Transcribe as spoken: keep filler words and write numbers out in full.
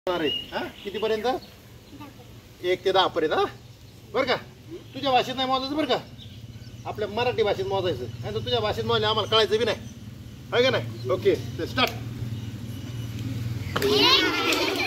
अरे हा कितीपर्यंत? एक ते दहा पर्यंत हा बरं का. तुझ्या भाषेत नाही मोजायचं बरं का, आपल्या मराठी भाषेत मोजायचं. नाही तर तुझ्या भाषेत मोजले आम्हाला कळायचं बी नाही, आहे का नाही. Okay start.